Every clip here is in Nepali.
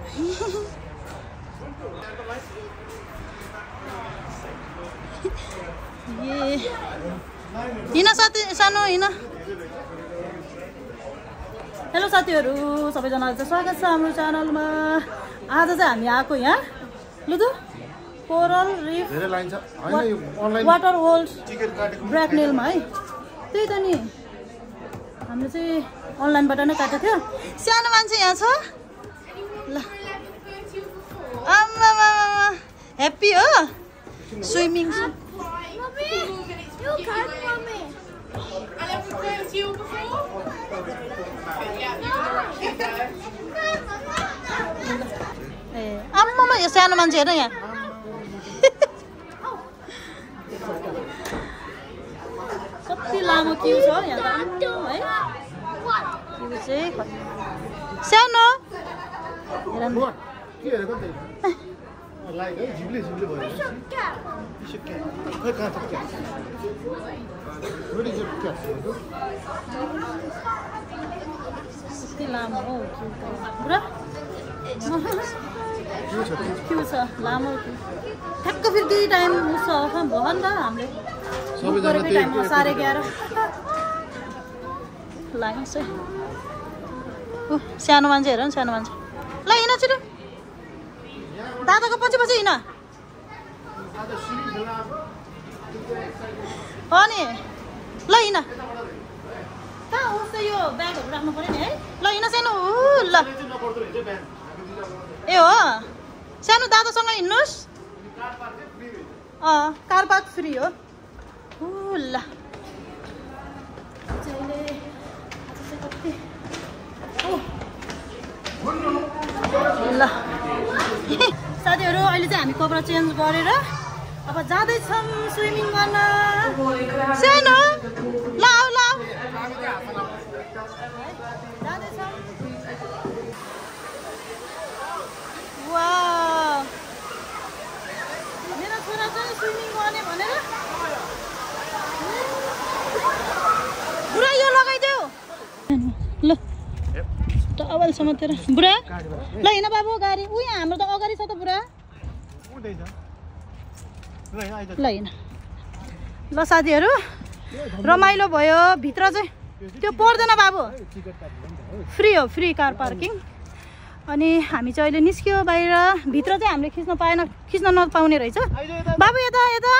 हिना साथी सानो हिना हेलो साथीहरू सबैजनालाई चाहिँ स्वागत छ हाम्रो च्यानलमा आज चाहिँ हामी आएको यहाँ लुदु कोरल रिफ वाटर वर्ल्ड ब्र्याकनेलमा है त्यही त नि हामीले चाहिँ अनलाइनबाट नै काटेको थियो सानो मान्छे यहाँ छ ल आमा ह्याप्पी हो स्विमिङ ए आम्मामा यो सानो मान्छे हेर्न यहाँ कति लामो क्यु छ यहाँ है क्यु चाहिँ सानो हेर कति लामो हो पुरा क्यु छ लामो ठ्याक्क फेरि त्यही टाइम उसो भयो नि त हामीले गरेको टाइममा 11:30 लाग्यो चाहिँ सानो मान्छे हेर न सानो मान्छे ल हिँड छिटो दादाको पछि पछि हिँड हो नि ल हिँड कहाँ उस्तो यो ब्यागहरू राख्नु पऱ्यो नि है ल हिँड सानो ल ए हो सानो दादासँग हिँड्नुहोस् कार पार्क फ्री हो ल ल साथीहरू अहिले चाहिँ हामी कपडा चेन्ज गरेर अब जाँदैछौँ स्विमिङ गर्न सानो ल आऊ ल जाँदैछौँ वाउ मेरो छोरा चाहिँ स्विमिङ गर्ने भनेर बुढा यो लगाइदेऊ ल टवल समातेर बुढा ल हिँड बाबु गाडी उयो हाम्रो त अगाडि छ त बुढा ल हिँड ल साथीहरू रमाइलो भयो भित्र चाहिँ त्यो पर्दैन बाबु फ्री हो फ्री कार पार्किङ अनि हामी चाहिँ अहिले निस्क्यो बाहिर भित्र चाहिँ हामीले खिच्न नपाउने रहेछ बाबु यता यता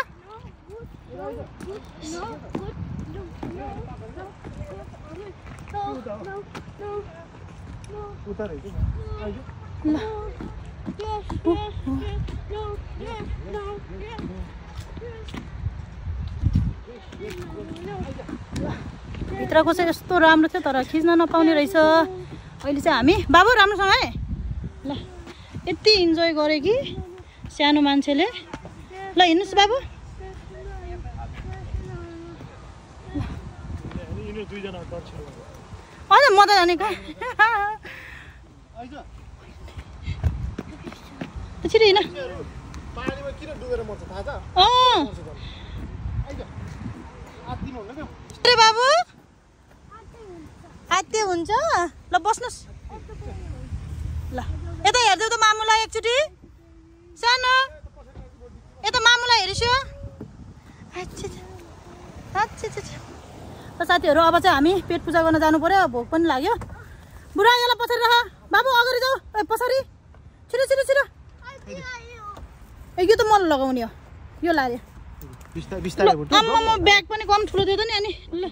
भित्रको चाहिँ यस्तो राम्रो थियो तर खिच्न नपाउने रहेछ अहिले चाहिँ हामी बाबु राम्रोसँग है ल यति इन्जोय गरे कि सानो मान्छेले ल हिँड्नुहोस् बाबु हजुर म त जाने कहाँ छिटो हिँड अरे बाबु हात्ते हुन्छ ल बस्नुहोस् ल यता हेरिदेऊ त मामुलाई एकचोटि सानो यता मामुलाई हेरिस्यो ल साथीहरू अब चाहिँ हामी पेट पूजा गर्न जानु पर्यो भोक पनि लाग्यो बुढा यसलाई पछाडि राख बाबु अगाडि जाऊ पछाडि छिटो छिटो छिटो ए यो त मलाई लगाउने हो यो लाग्यो ब्याग पनि कम ठुलो थियो त नि अनि ल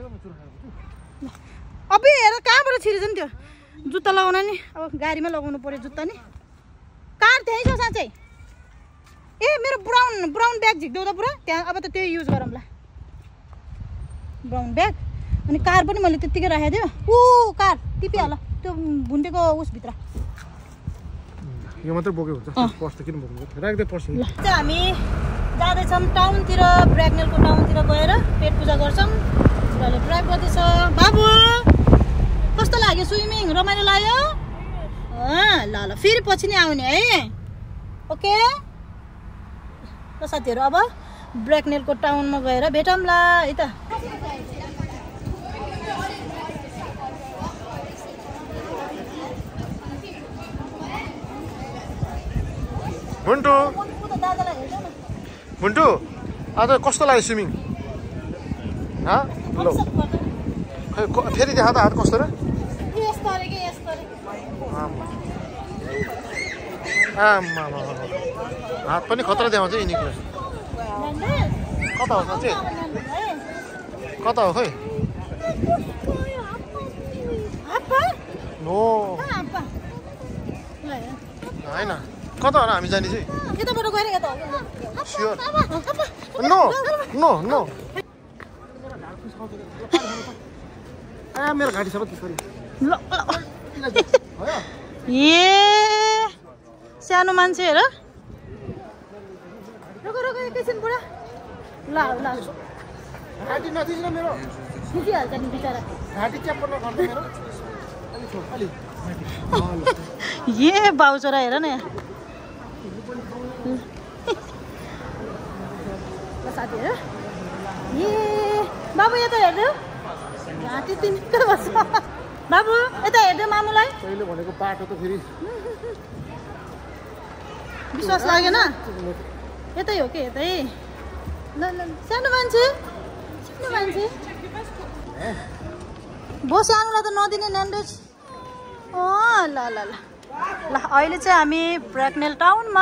अब हेर कहाँबाट छिरेछ नि त्यो जुत्ता लगाउन नि अब गाडीमा लगाउनु पर्यो जुत्ता नि कार त्यही छ साँच्चै ए मेरो ब्राउन ब्याग झिक्देऊ त पुरा त्यहाँ अब त त्यही युज गरौँ ल ब्राउन ब्याग अनि कार पनि मैले त्यत्तिकै राखेको थियो कार टिपिहाल त्यो भुन्टेको उसभित्र यो मात्र बोक्यो हुन्छ पर्स त किन बोक्नु राख्दै पर्छ हामी जाँदैछौँ टाउनतिर ब्र्याकनेलको टाउनतिर गएर पेट पूजा गर्छौँ छोराले ड्राइभ गर्दैछ बाबु कस्तो लाग्यो स्विमिङ रमाइलो लाग्यो ल ल फेरि पछि नै आउने है ओके ल साथीहरू अब ब्र्याकनेलको टाउनमा गएर भेटौँला है त मुन्टु दादालाई हेर्दैन मुन्टु आज कस्तो लाग्यो स्विमिङ हाँ लो फेरि देखा त हात कस्तो र हात पनि खतरा देखाउँछ यिनीको कता हो साँच्चै कता हो खै नो होइन कता हो र हामी जाने चाहिँ स्योर नो नो नो मेरो घाँटी सबै त्यसरी ए सानो मान्छे हेर रोको रोको एकैछिन बुढा ल ल घाँटी नथिच्न मेरो खिचिहाल्छ नि बिचरा घाँटी च्याप्प नगर्नु मेरो अलि छोड अलि ए बाउ छोरा हेर न साथी हेर ए बाबु यता हेर्नु घाँटी तिनकै बस्छ बाबु यता हेर्नु मामुलाई तैँले भनेको बाटो त फेरि विश्वास लागेन यतै हो कि यतै ल ल सानो मान्छे बस सानोलाई त नदिने न्यान्डोज ल ल ल ल अहिले चाहिँ हामी ब्रेकनेल टाउनमा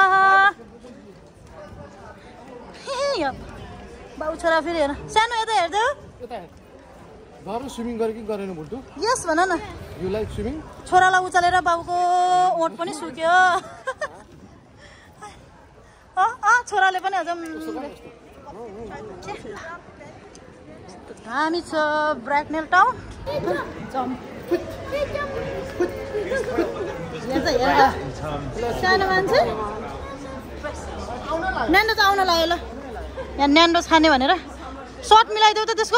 बाउ छोरा फेरि हेर सानो यता हेर्दै घर स्विमिङ गरे कि गरेन बुल्टु यस भन न यु लाइक स्विमिङ छोरालाई उचालेर बाबुको ओठ पनि सुक्यो छोराले पनि अझ हामी छ ब्रेकनेल टाउन सानो मान्छे न्यान्डो चाहिँ आउन लाग्यो ल यहाँ न्यान्डो खाने भनेर सर्ट मिलाइदेऊ त त्यसको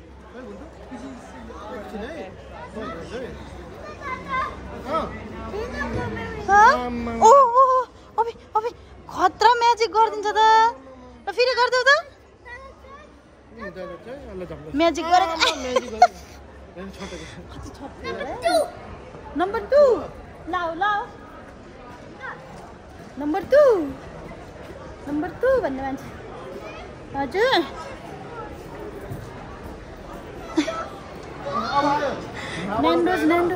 अबे खतरा म्याजिक गरिदिन्छ त ल फेरि गरिदेऊ त म्याजिक गरेर नम्बर 2 लाऊ नम्बर 2 भन्ने मान्छे हजुर न्यान्डोज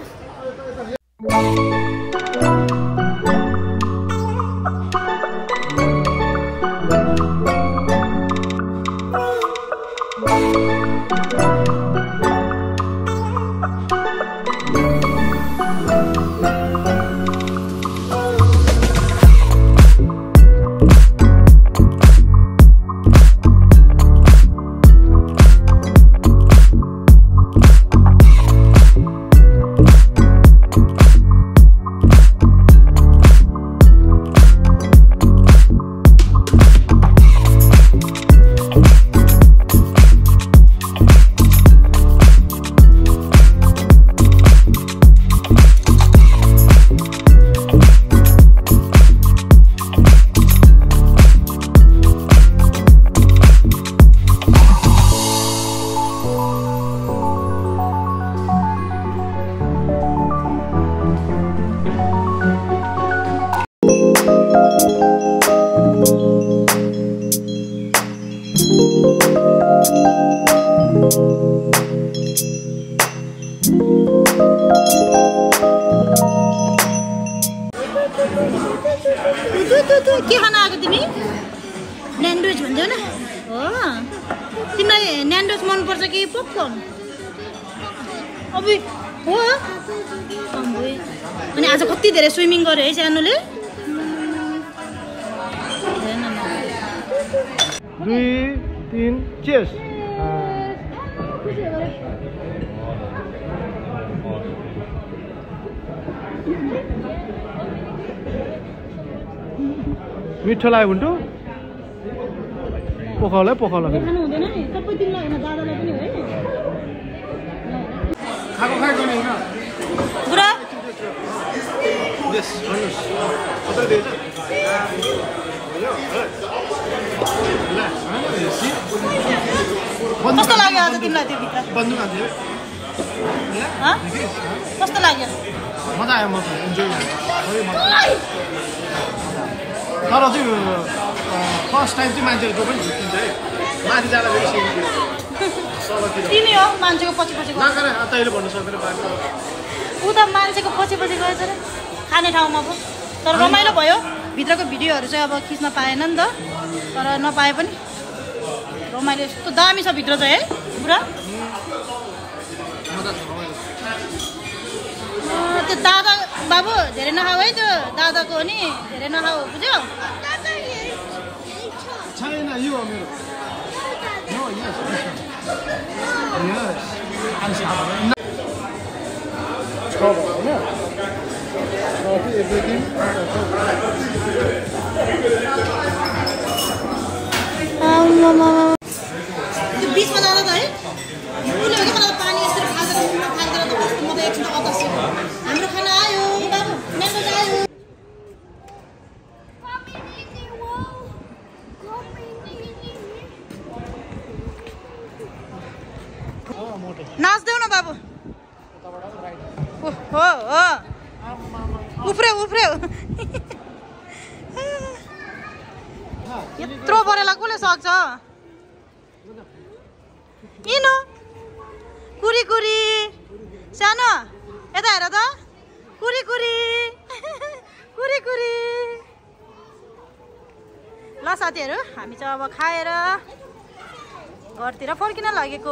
के खान आएको तिमी न्यान्डोज भन्दैौ न हो तिमीलाई न्यान्डोज मनपर्छ कि पपकर्न अबे हो अनि आज कति धेरै स्विमिङ गर्यो है सानोले 2 3 cheers मिठो लाग्यो बुन्टु पोखाउला खानु हुँदैन नि सबै तिमीलाई हैन दादालाई पनि हो है खाएको खाइ गर्ने हैन बुढा यस भन्नुस् कतै दिएछ कस्तो लाग्यो आज तिमीलाई त्यो भित्र बन्दुक हान्थ्यो कस्तो लाग्यो मजा आयो म इन्जोय तर चाहिँ फर्स्ट टाइम चाहिँ मान्छेले जो पनि झुक्किन्छ है माथि जाँदा फेरि तिमी हो मान्छेको पछि पछि तैँले भन्नु सक्दैन ऊ त मान्छेको पछि पछि गएछ र खाने ठाउँमा पो तर रमाइलो भयो भित्रको भिडियोहरू चाहिँ अब खिच्न पाएन नि त तर नपाए पनि रमाइलो यस्तो दामी छ भित्र चाहिँ है पुरा त्यो दादा बाबु धेरै नखाऊ है त्यो दादाको हो नि धेरै नखाऊ बुझ्यौ छैन यो हो मेरो त्यो बिचमा जाँदा त है उसले हो पानी यसरी फाल्दैन त म त एकछिन अदस्य हाम्रो खाना आयो बाबु म्याङ्गो आयो नाच्देऊ न बाबु हो हो उफ्र्यो उफ्र्यो यत्रो बरेला कसले सक्छ किन कुरी कुरी सानो यता हेर त कुरी कुरी कुरी कुरी ल साथीहरू हामी चाहिँ अब खाएर घरतिर फर्किन लागेको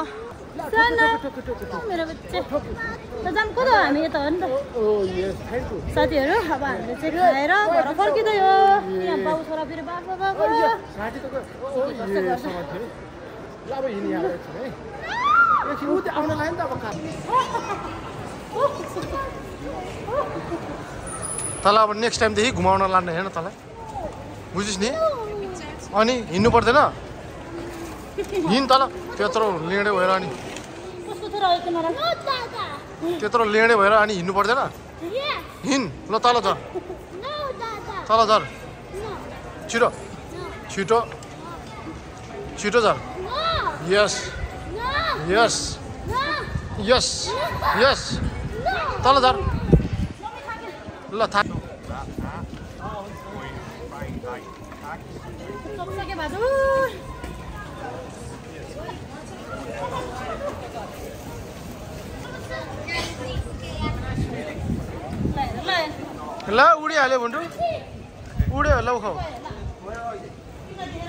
मेरो बच्चा त जाम को त हामी यता हो नि त साथीहरू अब हामीले चाहिँ खाएर घर फर्किँदै हो यहाँ बाउ छोरा फेरि बाबा तल अब नेक्स्ट टाइमदेखि घुमाउन लाने हेर्न तँलाई बुझिस् नि अनि हिँड्नु पर्दैन हिँड तल त्यत्रो लेडे भएर अनि त्यत्रो लेडे भएर अनि हिँड्नु पर्दैन हिँड ल तल झर तल झर छिटो छिटो छिटो झर यस यस यस यस तल झर ल थाहा ल उडिहाल्यो भन्छु उड्यो ल उखाउ